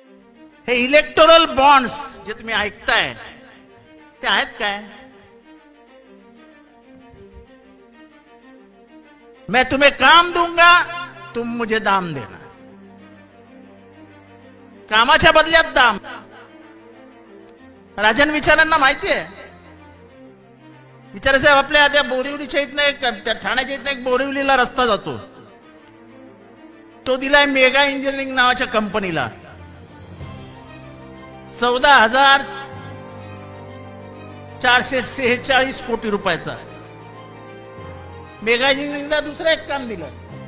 हे electoral bonds जे तुम्ही ऐकताय ते आहेत काय? मैं तुम्हें काम दूंगा, तुम मुझे दाम देना. कामाच्या बदल्यात दाम. राजन विचारांना माहिती आहे. विचारे साहेब, आपल्या त्या बोरिवलीच्या इथनं एक, त्या ठाण्याच्या इथनं एक बोरिवलीला रस्ता जातो, तो दिलाय मेगा इंजिनिअरिंग नावाच्या कंपनीला 14,446 कोटी रुपयाचा. मेगा इंजिनिअरिंगला दुसरं एक काम दिलं,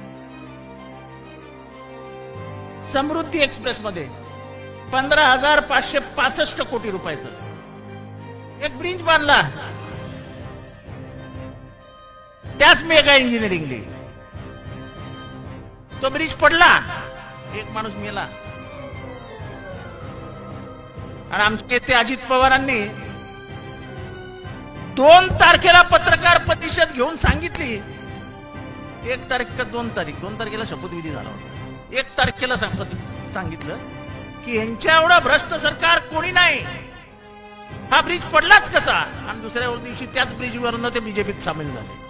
समृद्धी एक्सप्रेस मध्ये 15,565 कोटी रुपयाचं एक ब्रिज बांधला, त्याच मेगा इंजिनिअरिंगली. तो ब्रिज पडला, एक माणूस मेला. आणि आमचे ते अजित पवारांनी 2 तारखेला पत्रकार परिषद घेऊन सांगितली, 1 तारीख का 2 तारखेला शपथविधी झाला होता. 1 तारखेला सांगितलं की यांच्या एवढं भ्रष्ट सरकार कोणी नाही, हा ब्रिज पडलाच कसा. आणि दुसऱ्या दिवशी त्याच ब्रिजवरनं ते बीजेपीत सामील झाले.